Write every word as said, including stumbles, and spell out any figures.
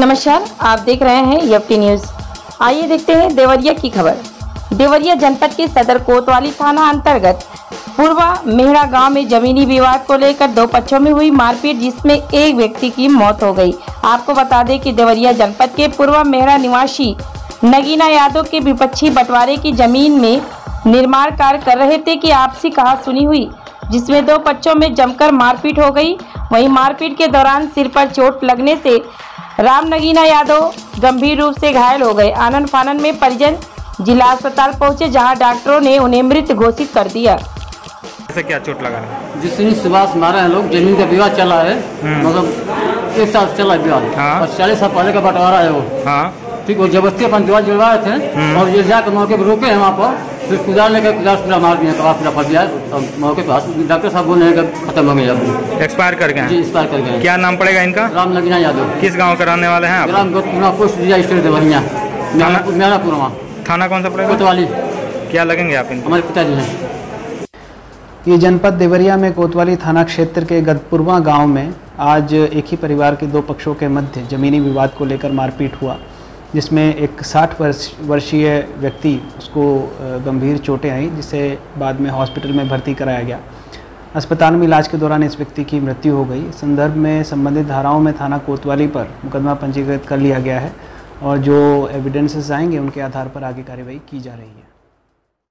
नमस्कार, आप देख रहे हैं एफटी न्यूज। आइए देखते हैं देवरिया की खबर। देवरिया जनपद के सदर कोतवाली थाना अंतर्गत पूर्वा मेहरा गांव में जमीनी विवाद को लेकर दो पक्षों में हुई मारपीट, जिसमें एक व्यक्ति की मौत हो गई। आपको बता दें कि देवरिया जनपद के पूर्वा मेहरा निवासी नगीना यादव के विपक्षी बंटवारे की जमीन में निर्माण कार्य कर रहे थे कि आपसी कहासुनी हुई, जिसमें दो पक्षों में जमकर मारपीट हो गई। वहीं मारपीट के दौरान सिर पर चोट लगने से राम नगीना यादव गंभीर रूप से घायल हो गए। आनंद फानन में परिजन जिला अस्पताल पहुंचे, जहां डॉक्टरों ने उन्हें मृत घोषित कर दिया। ऐसे क्या चोट लगा? जिसने सुभाष मारा है लोग, जमीन का विवाद चला है, मतलब एक साल चला विवाद। हाँ। और चालीस साल पहले का बंटवारा है वो। हाँ। ठीक, वो जबरदस्ती अपन विवाद जुड़वाए थे और ये जाकर मौके पर रोके हैं वहाँ पर, फिर कुदाल लेकर कुदाल पूरा मार दिया, कबाब पूरा फट गया और मौके पर डॉक्टर साहब बोल रहे हैं कि खत्म हो गया, एक्सपायर कर गए। जी, एक्सपायर कर गए। क्या नाम पड़ेगा इनका? राम नगीना यादव। किस गांव के रहने वाले हैं आप? ग्राम पोस्ट देवरिया, मेहरापुरवा। थाना कौन सा पड़ेगा? कोतवाली। क्या लगेंगे आप इनको? हमारे पिताजी हैं। ये जनपद देवरिया में कोतवाली थाना क्षेत्र के गदपुरवा गांव में आज एक ही परिवार के दो पक्षों के मध्य जमीनी विवाद को लेकर मारपीट हुआ, जिसमें एक साठ वर्ष वर्षीय व्यक्ति उसको गंभीर चोटें आई, जिसे बाद में हॉस्पिटल में भर्ती कराया गया। अस्पताल में इलाज के दौरान इस व्यक्ति की मृत्यु हो गई। इस संदर्भ में संबंधित धाराओं में थाना कोतवाली पर मुकदमा पंजीकृत कर लिया गया है और जो एविडेंसेस आएंगे उनके आधार पर आगे कार्रवाई की जा रही है।